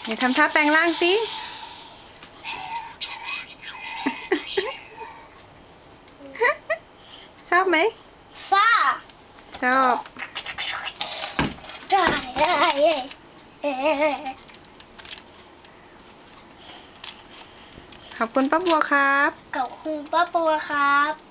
ดี๋ยวทำท่าแปลงร่างสิชอบไหมชอบขอบคุณป้าบัวครับขอบคุณป้าบัวครับ